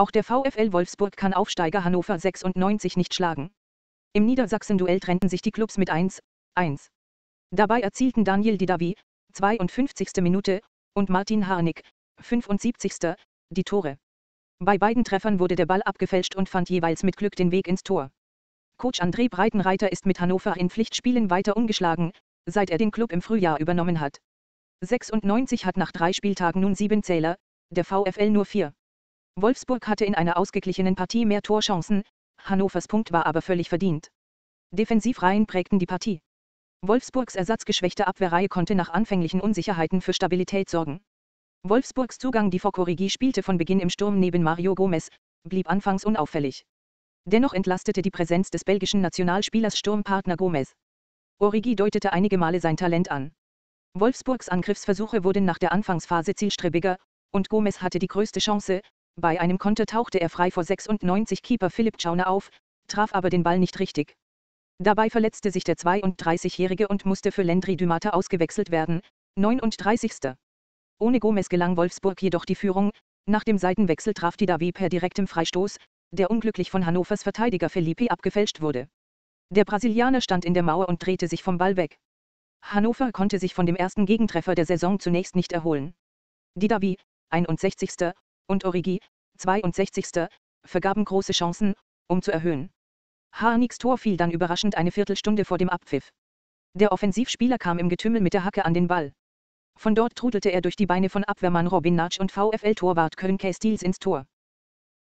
Auch der VfL Wolfsburg kann Aufsteiger Hannover 96 nicht schlagen. Im Niedersachsen-Duell trennten sich die Clubs mit 1:1. Dabei erzielten Daniel Didavi, 52. Minute, und Martin Harnik, 75. die Tore. Bei beiden Treffern wurde der Ball abgefälscht und fand jeweils mit Glück den Weg ins Tor. Coach André Breitenreiter ist mit Hannover in Pflichtspielen weiter ungeschlagen, seit er den Club im Frühjahr übernommen hat. 96 hat nach 3 Spieltagen nun 7 Zähler, der VfL nur 4. Wolfsburg hatte in einer ausgeglichenen Partie mehr Torchancen, Hannovers Punkt war aber völlig verdient. Defensivreihen prägten die Partie. Wolfsburgs ersatzgeschwächte Abwehrreihe konnte nach anfänglichen Unsicherheiten für Stabilität sorgen. Wolfsburgs Zugang Divock Origi spielte von Beginn im Sturm neben Mario Gomez, blieb anfangs unauffällig. Dennoch entlastete die Präsenz des belgischen Nationalspielers Sturmpartner Gomez. Origi deutete einige Male sein Talent an. Wolfsburgs Angriffsversuche wurden nach der Anfangsphase zielstrebiger, und Gomez hatte die größte Chance, bei einem Konter tauchte er frei vor 96-Keeper Philipp Tschauner auf, traf aber den Ball nicht richtig. Dabei verletzte sich der 32-Jährige und musste für Landry Dumata ausgewechselt werden, 39. Ohne Gomez gelang Wolfsburg jedoch die Führung, nach dem Seitenwechsel traf Didavi per direktem Freistoß, der unglücklich von Hannovers Verteidiger Felipe abgefälscht wurde. Der Brasilianer stand in der Mauer und drehte sich vom Ball weg. Hannover konnte sich von dem ersten Gegentreffer der Saison zunächst nicht erholen. Didavi, 61. und Origi, 62. vergaben große Chancen, um zu erhöhen. Harniks Tor fiel dann überraschend eine Viertelstunde vor dem Abpfiff. Der Offensivspieler kam im Getümmel mit der Hacke an den Ball. Von dort trudelte er durch die Beine von Abwehrmann Robin Natsch und VfL-Torwart Köln Castils ins Tor.